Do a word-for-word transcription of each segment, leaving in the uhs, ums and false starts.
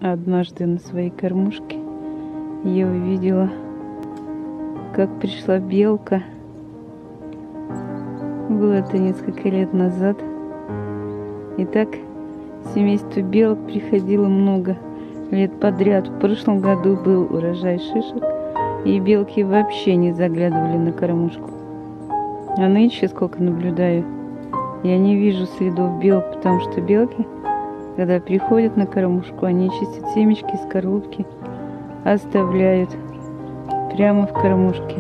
Однажды на своей кормушке я увидела, как пришла белка. Было это несколько лет назад. И так семейство белок приходило много лет подряд. В прошлом году был урожай шишек, и белки вообще не заглядывали на кормушку. А нынче, сколько наблюдаю, я не вижу следов белок, потому что белки, когда приходят на кормушку, они чистят семечки, скорлупки, оставляют прямо в кормушке.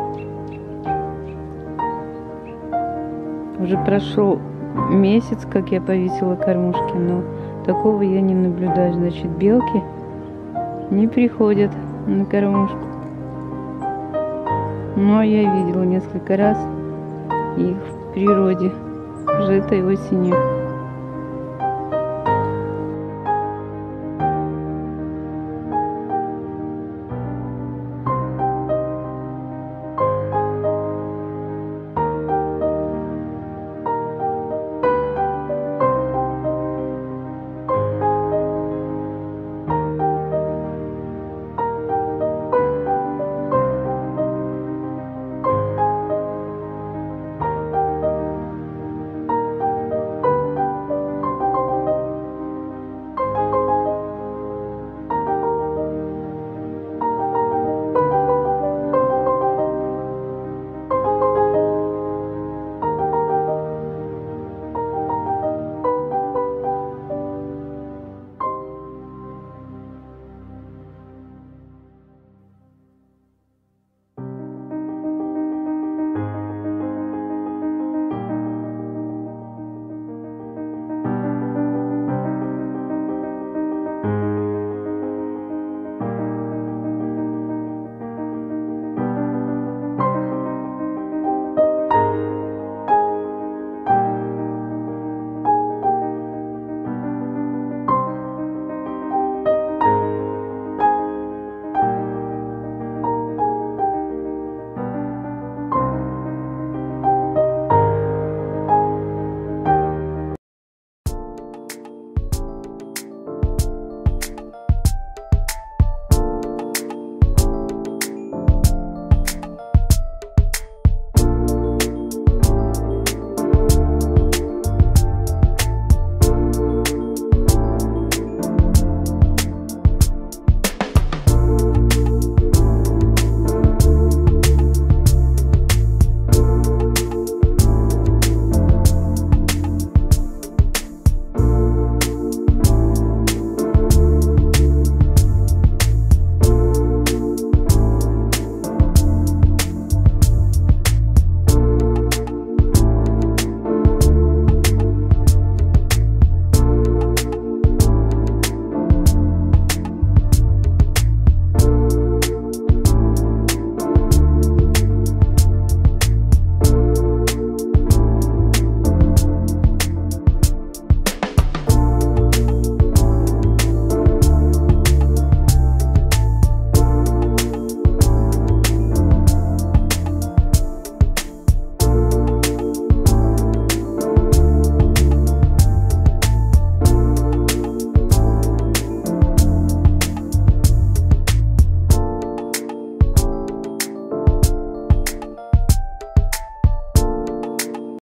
Уже прошел месяц, как я повесила кормушки, но такого я не наблюдаю. Значит, белки не приходят на кормушку. Но я видела несколько раз их в природе уже этой осенью.